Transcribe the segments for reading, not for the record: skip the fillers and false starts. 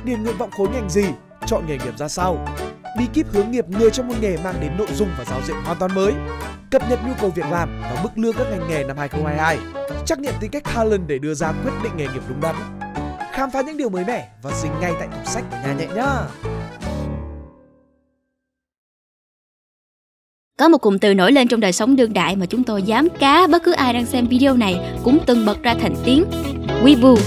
điền nguyện vọng khối ngành gì, chọn nghề nghiệp ra sao. Bí kíp hướng nghiệp người trong một nghề mang đến nội dung và giao diện hoàn toàn mới. Cập nhật nhu cầu việc làm và mức lương các ngành nghề năm 2022. Trắc nghiệm tính cách talent để đưa ra quyết định nghề nghiệp đúng đắn. Khám phá những điều mới mẻ và dính ngay tại tủ sách của Nhà Nhẹ nhá. Có một cụm từ nổi lên trong đời sống đương đại mà chúng tôi dám cá bất cứ ai đang xem video này cũng từng bật ra thành tiếng: Weeaboo.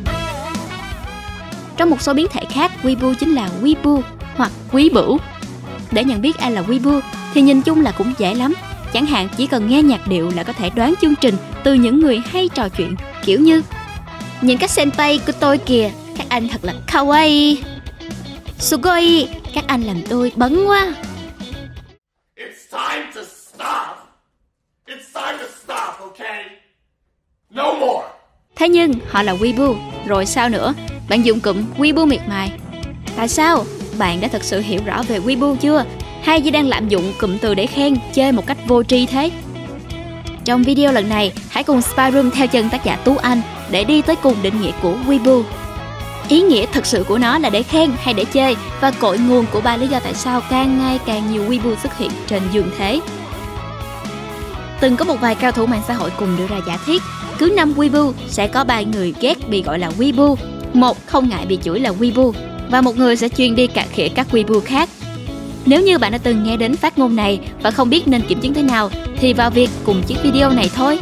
Trong một số biến thể khác, Weeaboo chính là Weeaboo hoặc Quý Bửu. Để nhận biết ai là Weeaboo thì nhìn chung là cũng dễ lắm. Chẳng hạn chỉ cần nghe nhạc điệu là có thể đoán chương trình từ những người hay trò chuyện, kiểu như: nhìn các senpai của tôi kìa, các anh thật là kawaii. Sugoi, các anh làm tôi bấn quá. It's time to stop. It's time to stop, okay? No more. Thế nhưng họ là Weeaboo, rồi sao nữa? Bạn dùng cụm Weeaboo miệt mài. Tại sao? Bạn đã thực sự hiểu rõ về Weeaboo chưa? Hay chỉ đang lạm dụng cụm từ để khen, chê một cách vô tri thế? Trong video lần này, hãy cùng Spyroom theo chân tác giả Tú Anh để đi tới cùng định nghĩa của Weeaboo. Ý nghĩa thực sự của nó là để khen hay để chê, và cội nguồn của 3 lý do tại sao càng ngày càng nhiều Weeaboo xuất hiện trên dương thế. Từng có một vài cao thủ mạng xã hội cùng đưa ra giả thiết cứ 5 Weeaboo sẽ có 3 người ghét bị gọi là Weeaboo, một không ngại bị chửi là Weeaboo, và một người sẽ chuyên đi cà khịa các Weeaboo khác. Nếu như bạn đã từng nghe đến phát ngôn này và không biết nên kiểm chứng thế nào thì vào việc cùng chiếc video này thôi.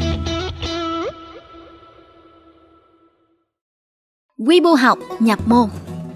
Weeaboo học nhập môn.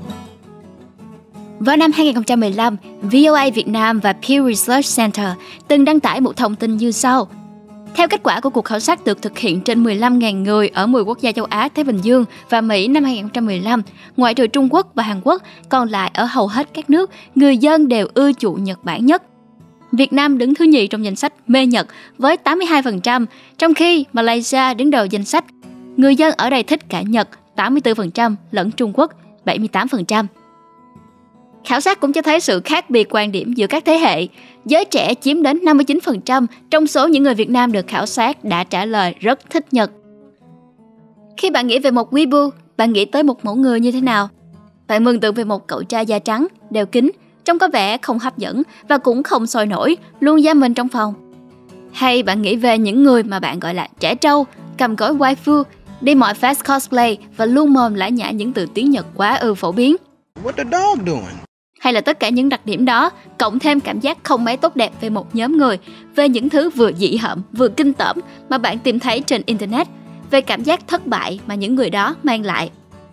Vào năm 2015, VOA Việt Nam và Pew Research Center từng đăng tải một thông tin như sau. Theo kết quả của cuộc khảo sát được thực hiện trên 15.000 người ở 10 quốc gia châu Á, Thái Bình Dương và Mỹ năm 2015, ngoại trừ Trung Quốc và Hàn Quốc, còn lại ở hầu hết các nước, người dân đều ưa chuộng Nhật Bản nhất. Việt Nam đứng thứ nhì trong danh sách mê Nhật với 82%, trong khi Malaysia đứng đầu danh sách. Người dân ở đây thích cả Nhật 84% lẫn Trung Quốc 78%. Khảo sát cũng cho thấy sự khác biệt quan điểm giữa các thế hệ. Giới trẻ chiếm đến 59% trong số những người Việt Nam được khảo sát đã trả lời rất thích Nhật. Khi bạn nghĩ về một Weeaboo, bạn nghĩ tới một mẫu người như thế nào? Bạn mường tượng về một cậu trai da trắng, đeo kính, trông có vẻ không hấp dẫn và cũng không sôi nổi, luôn giam mình trong phòng. Hay bạn nghĩ về những người mà bạn gọi là trẻ trâu, cầm gối waifu, đi mọi fast cosplay và luôn mồm lải nhải những từ tiếng Nhật quá phổ biến? What the dog doing? Hay là tất cả những đặc điểm đó, cộng thêm cảm giác không mấy tốt đẹp về một nhóm người, về những thứ vừa dị hợm, vừa kinh tởm mà bạn tìm thấy trên Internet, về cảm giác thất bại mà những người đó mang lại.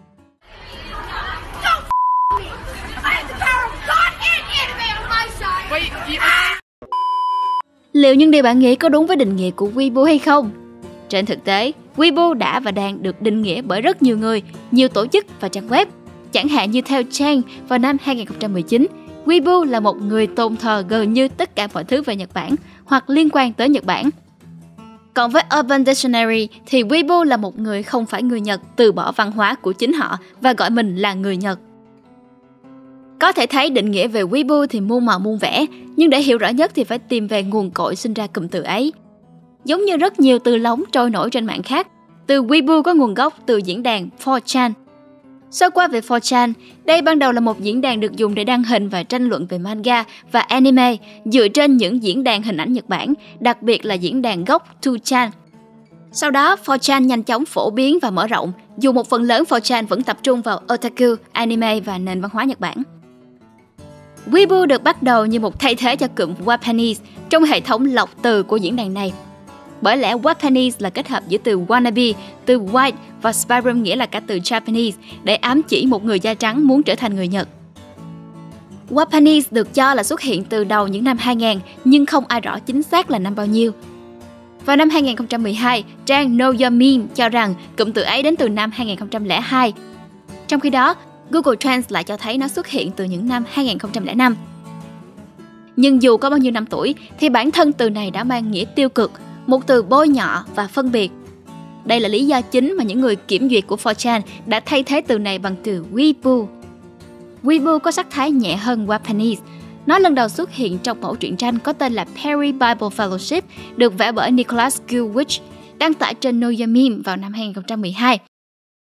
Liệu những điều bạn nghĩ có đúng với định nghĩa của Weeaboo hay không? Trên thực tế, Weeaboo đã và đang được định nghĩa bởi rất nhiều người, nhiều tổ chức và trang web. Chẳng hạn như theo Trang, vào năm 2019, Weeaboo là một người tôn thờ gần như tất cả mọi thứ về Nhật Bản hoặc liên quan tới Nhật Bản. Còn với Urban Dictionary thì Weeaboo là một người không phải người Nhật từ bỏ văn hóa của chính họ và gọi mình là người Nhật. Có thể thấy định nghĩa về Weeaboo thì muôn màu muôn vẻ, nhưng để hiểu rõ nhất thì phải tìm về nguồn cội sinh ra cụm từ ấy. Giống như rất nhiều từ lóng trôi nổi trên mạng khác, từ Weeaboo có nguồn gốc từ diễn đàn 4chan. Sơ qua về 4chan, đây ban đầu là một diễn đàn được dùng để đăng hình và tranh luận về manga và anime dựa trên những diễn đàn hình ảnh Nhật Bản, đặc biệt là diễn đàn gốc 2chan. Sau đó, 4chan nhanh chóng phổ biến và mở rộng, dù một phần lớn 4chan vẫn tập trung vào otaku, anime và nền văn hóa Nhật Bản. Weeaboo được bắt đầu như một thay thế cho cụm Wapanese trong hệ thống lọc từ của diễn đàn này. Bởi lẽ Wapanese là kết hợp giữa từ wannabe, từ white và Spyroom nghĩa là cả từ Japanese để ám chỉ một người da trắng muốn trở thành người Nhật. Wapanese được cho là xuất hiện từ đầu những năm 2000 nhưng không ai rõ chính xác là năm bao nhiêu. Vào năm 2012, trang Know Your Meme cho rằng cụm từ ấy đến từ năm 2002. Trong khi đó, Google Trends lại cho thấy nó xuất hiện từ những năm 2005. Nhưng dù có bao nhiêu năm tuổi thì bản thân từ này đã mang nghĩa tiêu cực, một từ bôi nhọ và phân biệt. Đây là lý do chính mà những người kiểm duyệt của 4chan đã thay thế từ này bằng từ Weeaboo. Weeaboo có sắc thái nhẹ hơn Wapanese. Nó lần đầu xuất hiện trong mẫu truyện tranh có tên là Perry Bible Fellowship, được vẽ bởi Nicholas Gilwich, đăng tải trên Know Your Meme vào năm 2012.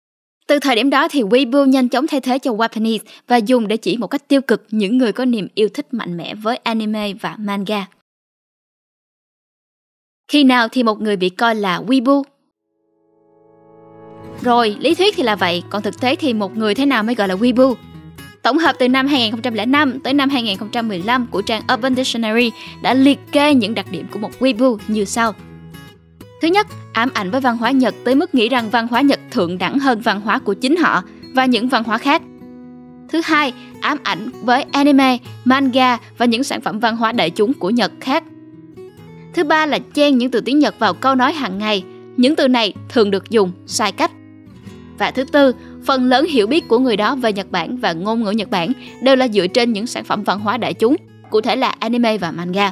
Từ thời điểm đó thì Weibo nhanh chóng thay thế cho Wapanese và dùng để chỉ một cách tiêu cực những người có niềm yêu thích mạnh mẽ với anime và manga. Khi nào thì một người bị coi là Weibo? Rồi, lý thuyết thì là vậy, còn thực tế thì một người thế nào mới gọi là Weibo? Tổng hợp từ năm 2005 tới năm 2015 của trang Urban Dictionary đã liệt kê những đặc điểm của một Weibo như sau. Thứ nhất, ám ảnh với văn hóa Nhật tới mức nghĩ rằng văn hóa Nhật thượng đẳng hơn văn hóa của chính họ và những văn hóa khác. Thứ hai, ám ảnh với anime, manga và những sản phẩm văn hóa đại chúng của Nhật khác. Thứ ba là chen những từ tiếng Nhật vào câu nói hàng ngày. Những từ này thường được dùng sai cách. Và thứ tư, phần lớn hiểu biết của người đó về Nhật Bản và ngôn ngữ Nhật Bản đều là dựa trên những sản phẩm văn hóa đại chúng, cụ thể là anime và manga.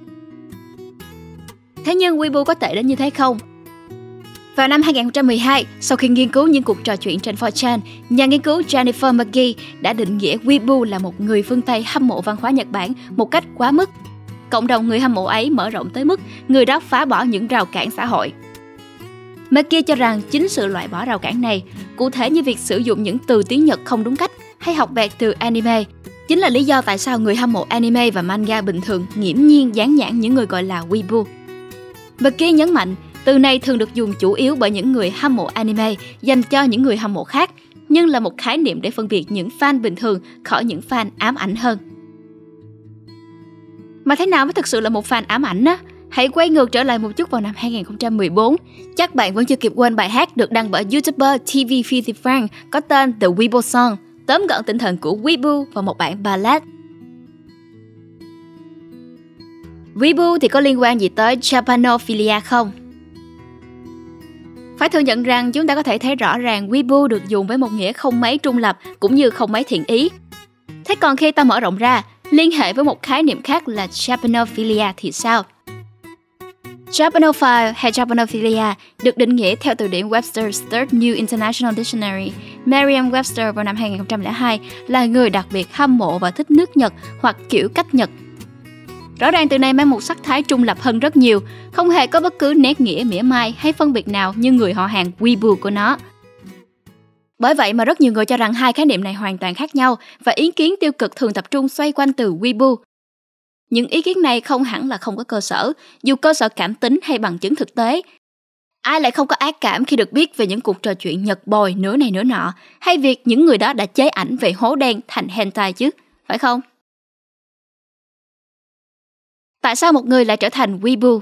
Thế nhưng Weibo có tệ đến như thế không? Vào năm 2012, sau khi nghiên cứu những cuộc trò chuyện trên 4chan, nhà nghiên cứu Jennifer McGee đã định nghĩa Weibo là một người phương Tây hâm mộ văn hóa Nhật Bản một cách quá mức. Cộng đồng người hâm mộ ấy mở rộng tới mức người đó phá bỏ những rào cản xã hội. McGee cho rằng chính sự loại bỏ rào cản này, cụ thể như việc sử dụng những từ tiếng Nhật không đúng cách hay học vẹt từ anime, chính là lý do tại sao người hâm mộ anime và manga bình thường nghiễm nhiên dán nhãn những người gọi là Weibo. McGee nhấn mạnh, từ này thường được dùng chủ yếu bởi những người hâm mộ anime dành cho những người hâm mộ khác, nhưng là một khái niệm để phân biệt những fan bình thường khỏi những fan ám ảnh hơn. Mà thế nào mới thực sự là một fan ám ảnh á? Hãy quay ngược trở lại một chút vào năm 2014. Chắc bạn vẫn chưa kịp quên bài hát được đăng bởi YouTuber TV50 Frank có tên The Weibo Song, tóm gọn tinh thần của Weibo vào một bản ballad. Weibo thì có liên quan gì tới Japanophilia không? Phải thừa nhận rằng chúng ta có thể thấy rõ ràng Weibo được dùng với một nghĩa không mấy trung lập cũng như không mấy thiện ý. Thế còn khi ta mở rộng ra, liên hệ với một khái niệm khác là Japanophilia thì sao? Japanophile hay Japanophilia được định nghĩa theo từ điển Webster's Third New International Dictionary. Merriam-Webster vào năm 2002 là người đặc biệt hâm mộ và thích nước Nhật hoặc kiểu cách Nhật. Rõ ràng từ này mang một sắc thái trung lập hơn rất nhiều, không hề có bất cứ nét nghĩa mỉa mai hay phân biệt nào như người họ hàng Weibo của nó. Bởi vậy mà rất nhiều người cho rằng hai khái niệm này hoàn toàn khác nhau và ý kiến tiêu cực thường tập trung xoay quanh từ Weibo. Những ý kiến này không hẳn là không có cơ sở, dù cơ sở cảm tính hay bằng chứng thực tế. Ai lại không có ác cảm khi được biết về những cuộc trò chuyện Nhật bòi nửa này nửa nọ, hay việc những người đó đã chế ảnh về hố đen thành hentai chứ, phải không? Tại sao một người lại trở thành Weibo?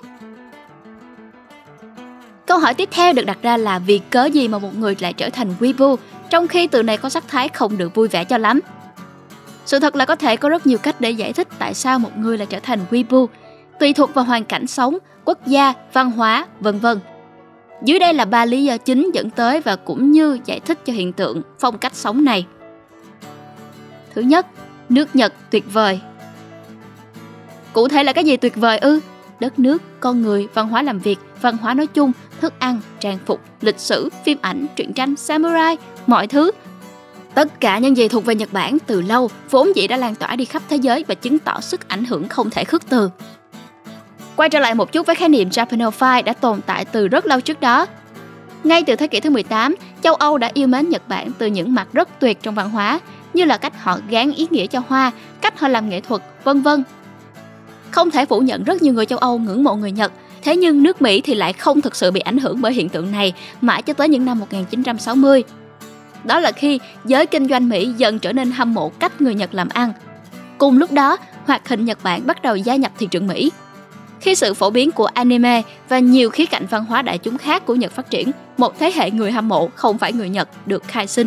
Câu hỏi tiếp theo được đặt ra là vì cớ gì mà một người lại trở thành Weibo, trong khi từ này có sắc thái không được vui vẻ cho lắm. Sự thật là có thể có rất nhiều cách để giải thích tại sao một người lại trở thành Weibo, tùy thuộc vào hoàn cảnh sống, quốc gia, văn hóa, v.v. Dưới đây là 3 lý do chính dẫn tới và cũng như giải thích cho hiện tượng phong cách sống này. Thứ nhất, nước Nhật tuyệt vời. Cụ thể là cái gì tuyệt vời ư? Đất nước, con người, văn hóa làm việc, văn hóa nói chung, thức ăn, trang phục, lịch sử, phim ảnh, truyện tranh, samurai, mọi thứ. Tất cả những gì thuộc về Nhật Bản từ lâu vốn dĩ đã lan tỏa đi khắp thế giới và chứng tỏ sức ảnh hưởng không thể khước từ. Quay trở lại một chút với khái niệm Japanophile đã tồn tại từ rất lâu trước đó. Ngay từ thế kỷ thứ 18, châu Âu đã yêu mến Nhật Bản từ những mặt rất tuyệt trong văn hóa, như là cách họ gán ý nghĩa cho hoa, cách họ làm nghệ thuật, v.v. Không thể phủ nhận rất nhiều người châu Âu ngưỡng mộ người Nhật, thế nhưng nước Mỹ thì lại không thực sự bị ảnh hưởng bởi hiện tượng này mãi cho tới những năm 1960. Đó là khi giới kinh doanh Mỹ dần trở nên hâm mộ cách người Nhật làm ăn. Cùng lúc đó, hoạt hình Nhật Bản bắt đầu gia nhập thị trường Mỹ. Khi sự phổ biến của anime và nhiều khía cạnh văn hóa đại chúng khác của Nhật phát triển, một thế hệ người hâm mộ không phải người Nhật được khai sinh.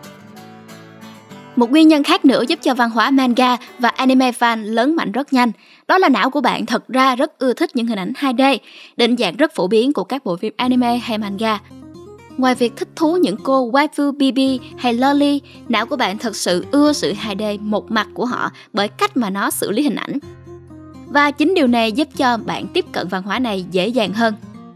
Một nguyên nhân khác nữa giúp cho văn hóa manga và anime fan lớn mạnh rất nhanh, đó là não của bạn thật ra rất ưa thích những hình ảnh 2D, định dạng rất phổ biến của các bộ phim anime hay manga. Ngoài việc thích thú những cô waifu BB hay loli, não của bạn thật sự ưa sự 2D một mặt của họ bởi cách mà nó xử lý hình ảnh. Và chính điều này giúp cho bạn tiếp cận văn hóa này dễ dàng hơn.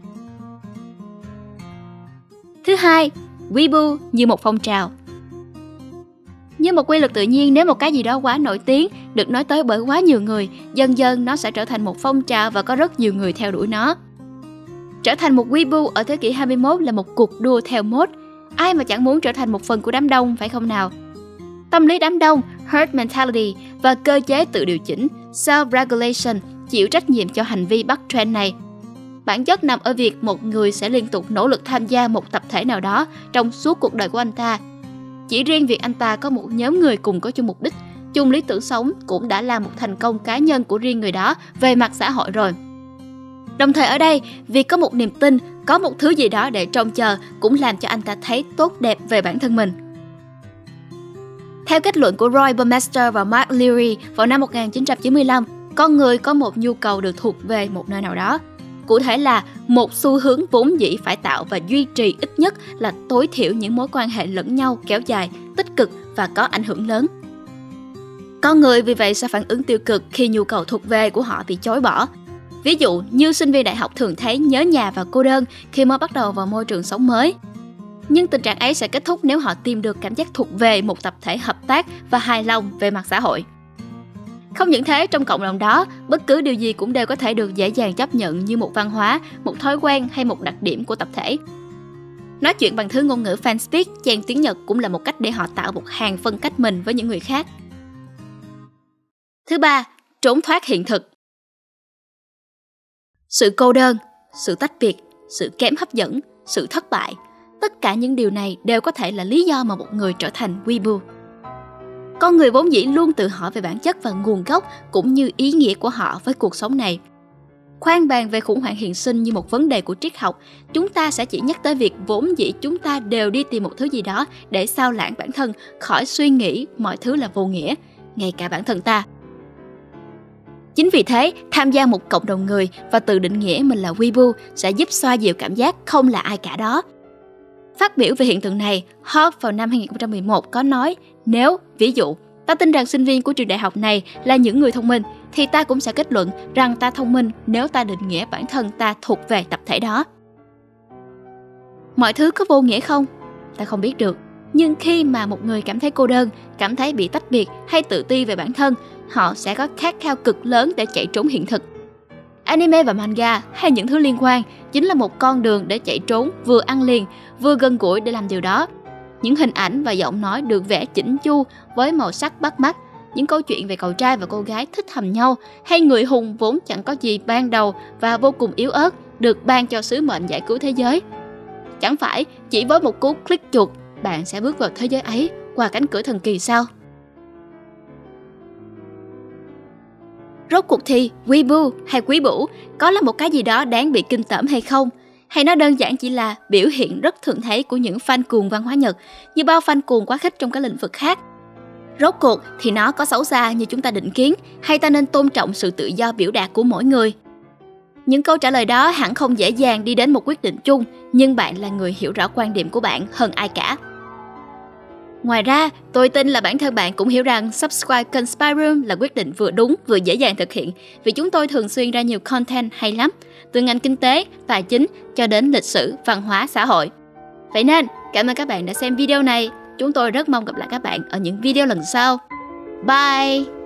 Thứ hai, Weibo như một phong trào. Như một quy luật tự nhiên, nếu một cái gì đó quá nổi tiếng, được nói tới bởi quá nhiều người, dần dần nó sẽ trở thành một phong trào và có rất nhiều người theo đuổi nó. Trở thành một Weibo ở thế kỷ 21 là một cuộc đua theo mốt. Ai mà chẳng muốn trở thành một phần của đám đông, phải không nào? Tâm lý đám đông, herd mentality và cơ chế tự điều chỉnh, self-regulation chịu trách nhiệm cho hành vi bắt trend này. Bản chất nằm ở việc một người sẽ liên tục nỗ lực tham gia một tập thể nào đó trong suốt cuộc đời của anh ta. Chỉ riêng việc anh ta có một nhóm người cùng có chung mục đích, chung lý tưởng sống cũng đã là một thành công cá nhân của riêng người đó về mặt xã hội rồi. Đồng thời ở đây, việc có một niềm tin, có một thứ gì đó để trông chờ cũng làm cho anh ta thấy tốt đẹp về bản thân mình. Theo kết luận của Roy Baumeister và Mark Leary vào năm 1995, con người có một nhu cầu được thuộc về một nơi nào đó. Cụ thể là một xu hướng vốn dĩ phải tạo và duy trì ít nhất là tối thiểu những mối quan hệ lẫn nhau kéo dài, tích cực và có ảnh hưởng lớn. Con người vì vậy sẽ phản ứng tiêu cực khi nhu cầu thuộc về của họ bị chối bỏ. Ví dụ như sinh viên đại học thường thấy nhớ nhà và cô đơn khi mới bắt đầu vào môi trường sống mới. Nhưng tình trạng ấy sẽ kết thúc nếu họ tìm được cảm giác thuộc về một tập thể hợp tác và hài lòng về mặt xã hội. Không những thế, trong cộng đồng đó, bất cứ điều gì cũng đều có thể được dễ dàng chấp nhận như một văn hóa, một thói quen hay một đặc điểm của tập thể. Nói chuyện bằng thứ ngôn ngữ fanspeak, chàng tiếng Nhật cũng là một cách để họ tạo một hàng phân cách mình với những người khác. Thứ ba, trốn thoát hiện thực. Sự cô đơn, sự tách biệt, sự kém hấp dẫn, sự thất bại, tất cả những điều này đều có thể là lý do mà một người trở thành weeaboo. Con người vốn dĩ luôn tự hỏi về bản chất và nguồn gốc cũng như ý nghĩa của họ với cuộc sống này. Khoan bàn về khủng hoảng hiện sinh như một vấn đề của triết học, chúng ta sẽ chỉ nhắc tới việc vốn dĩ chúng ta đều đi tìm một thứ gì đó để sao lãng bản thân khỏi suy nghĩ mọi thứ là vô nghĩa, ngay cả bản thân ta. Chính vì thế, tham gia một cộng đồng người và tự định nghĩa mình là weeaboo sẽ giúp xoa dịu cảm giác không là ai cả đó. Phát biểu về hiện tượng này, Hobbes vào năm 2011 có nói, nếu, ví dụ, ta tin rằng sinh viên của trường đại học này là những người thông minh, thì ta cũng sẽ kết luận rằng ta thông minh nếu ta định nghĩa bản thân ta thuộc về tập thể đó. Mọi thứ có vô nghĩa không? Ta không biết được. Nhưng khi mà một người cảm thấy cô đơn, cảm thấy bị tách biệt hay tự ti về bản thân, họ sẽ có khát khao cực lớn để chạy trốn hiện thực. Anime và manga hay những thứ liên quan chính là một con đường để chạy trốn vừa ăn liền, vừa gần gũi để làm điều đó. Những hình ảnh và giọng nói được vẽ chỉnh chu với màu sắc bắt mắt, những câu chuyện về cậu trai và cô gái thích thầm nhau, hay người hùng vốn chẳng có gì ban đầu và vô cùng yếu ớt được ban cho sứ mệnh giải cứu thế giới. Chẳng phải chỉ với một cú click chuột, bạn sẽ bước vào thế giới ấy qua cánh cửa thần kỳ sao? Rốt cuộc thì weeaboo hay quý bủ có là một cái gì đó đáng bị kinh tởm hay không? Hay nó đơn giản chỉ là biểu hiện rất thường thấy của những fan cuồng văn hóa Nhật, như bao fan cuồng quá khích trong các lĩnh vực khác? Rốt cuộc thì nó có xấu xa như chúng ta định kiến, hay ta nên tôn trọng sự tự do biểu đạt của mỗi người? Những câu trả lời đó hẳn không dễ dàng đi đến một quyết định chung, nhưng bạn là người hiểu rõ quan điểm của bạn hơn ai cả. Ngoài ra, tôi tin là bản thân bạn cũng hiểu rằng subscribe kênh Spy Room là quyết định vừa đúng vừa dễ dàng thực hiện, vì chúng tôi thường xuyên ra nhiều content hay lắm, từ ngành kinh tế, tài chính cho đến lịch sử, văn hóa, xã hội. Vậy nên, cảm ơn các bạn đã xem video này. Chúng tôi rất mong gặp lại các bạn ở những video lần sau. Bye!